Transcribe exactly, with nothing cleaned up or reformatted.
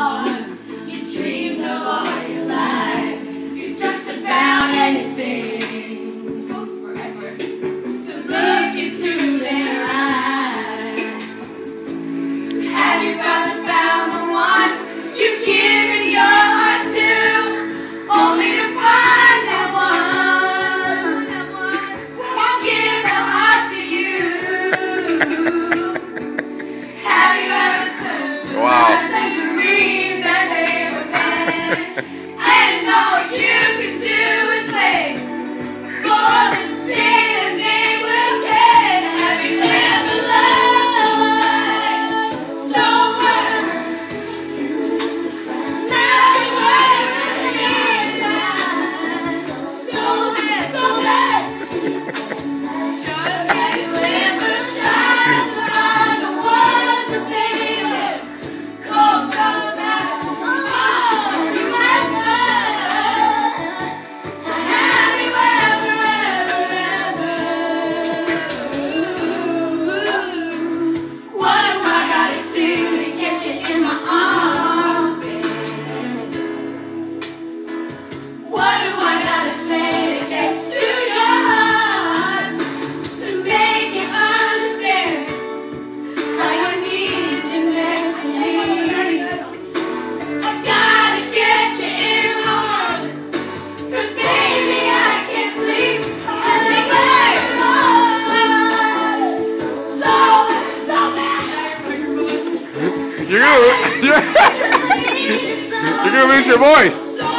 heart. You dreamed of all your life. You're just about anything. Songs forever. To look into their eyes. Have you finally found the one you've given your heart to? Only to find that one. That one won't give their heart to you. Have you ever searched your Wow. eyes and dreamed that they were meant? And all you can do is wait for the day that they will get. Have you ever loved so much? Now you ever hear that? So much, so much. Just have you ever tried to find the ones that change? Come back, oh, you have love. Have you ever, ever, ever? What have I got to do to get you in my arms, baby? What do I gotta say to get to your heart? To make you understand how you need you next to me. I gotta get you in my arms, 'cause baby I can't sleep. I think I so, so bad. You're gonna, you're, you're gonna lose your voice. So